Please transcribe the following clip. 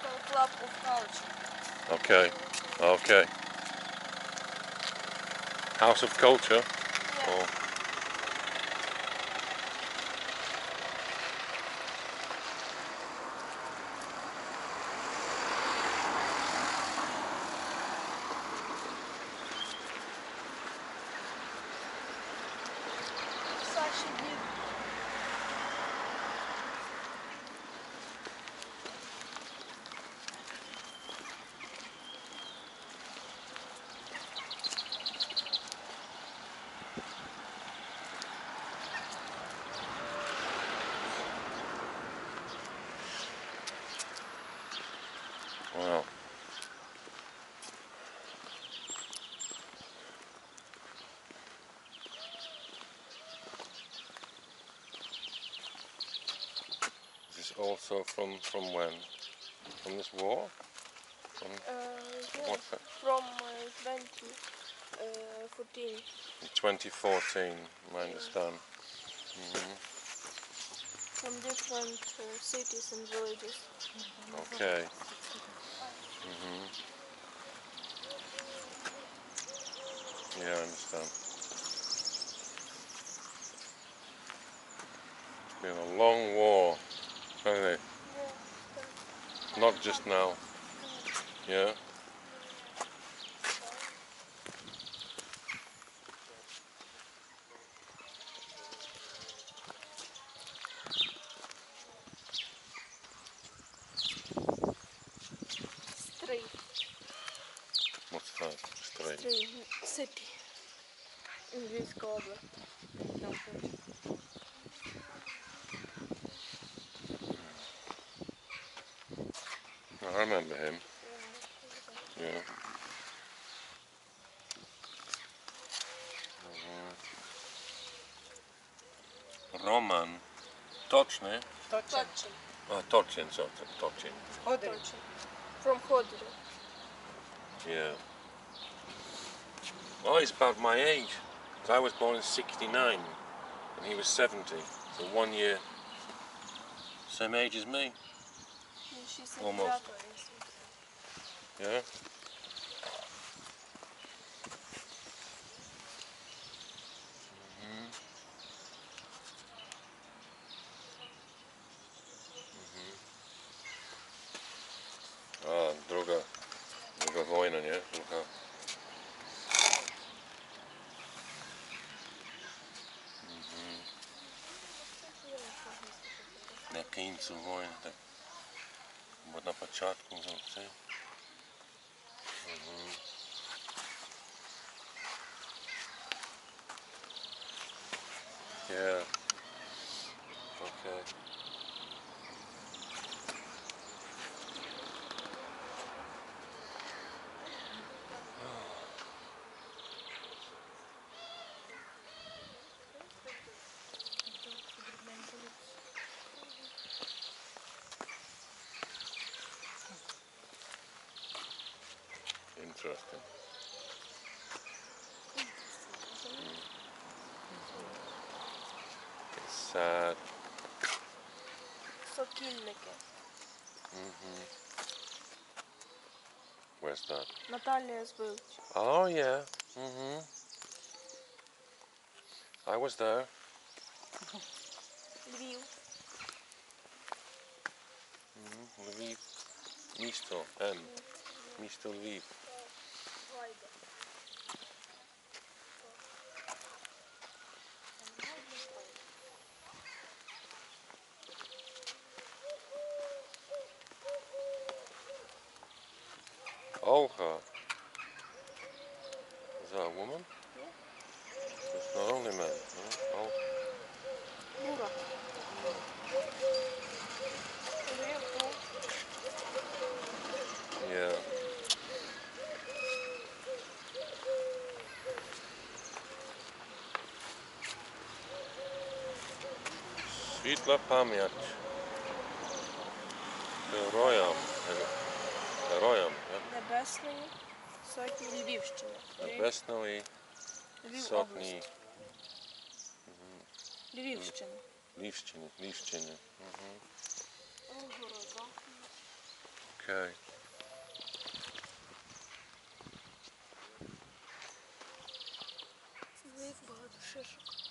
local club of culture. Okay, okay. House of Culture? Yeah. Or Such a big. wow. This is also from when? From this war? From Yeah, what's that? from 2014. 2014, I understand. From different cities and villages. Okay. Yeah, I understand. It's been a long war, hasn't it? Yeah. Not just now. Yeah. Stray. What's that? Straight. Stray city. In Львівська область. I remember him. Yeah. Roman. Точно? Точно. Точен, Точен. Khodoriv. From Khodoriv. Yeah. Oh, he's about my age. 'Cause I was born in '69 and he was 70. So 1 year. Same age as me. Almost. Yeah. A, druga wojna, nie? Na końcu wojny, tak. Bo na początku, co? Yeah. Okay. Interesting. It's sad. Сокільники. Where's that? Наталія Збилич. Oh yeah. I was there. Львів. Lviv. Місто. Місто Lviv. Olga. Is that a woman? Yeah. It's not only men. No? Oh. Бура. Львів був. Yeah. Світла пам'ять. Героям. Героям. Небесної сотні Львівщини. Небесної Львів сотні область. Львівщини. Львівщини. Okay. Велик багато шишок.